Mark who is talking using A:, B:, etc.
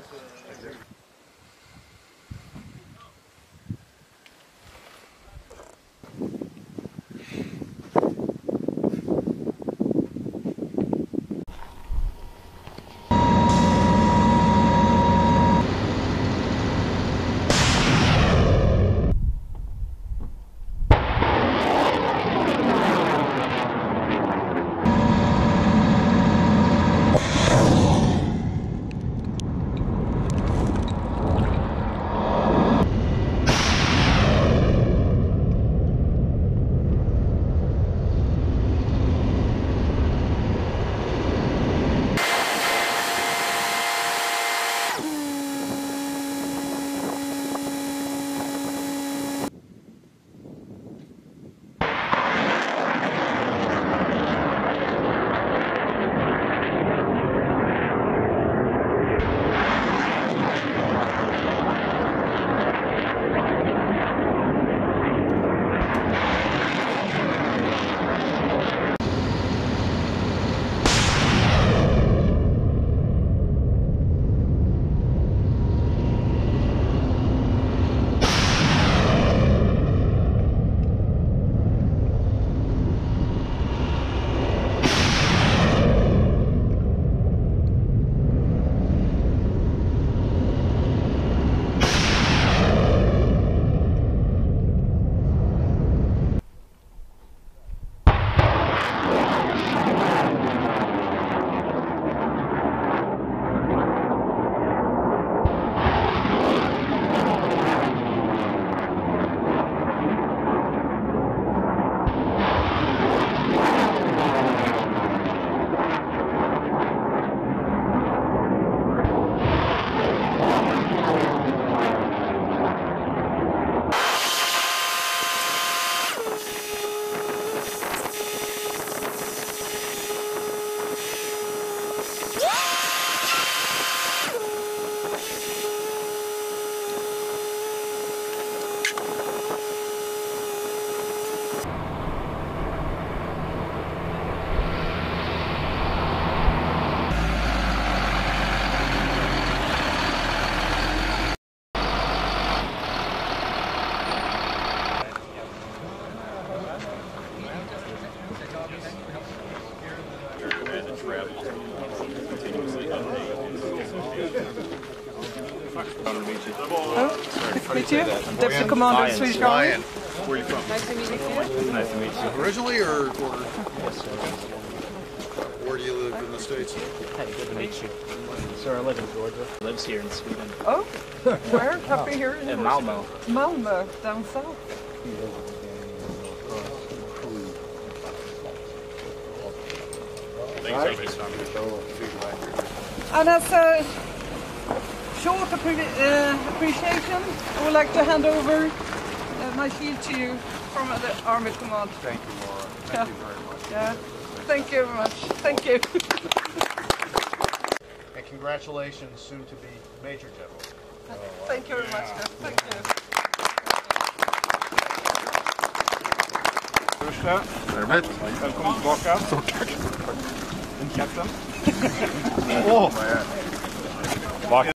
A: Meet you. Deputy Commander of Swedish Army.
B: Where are you from?
A: Nice to meet you.
B: Nice to meet you. Originally or? Yes, sir. Where do you live in the States?
C: Hey, good to meet you. Sir, I live in Georgia. Lives here in Sweden.
A: Oh, where? Happy here in
C: Malmö.
A: Malmö, down south. And as a short appreciation, I would like to hand over my shield to you from the Army Command.
B: Thank you, Laura. Thank you very much.
A: Yeah. Thank you very much. Thank you.
B: And congratulations, soon to be Major General.
A: Thank you very much. Thank you.
D: Välkommen tillbaka. Kapten.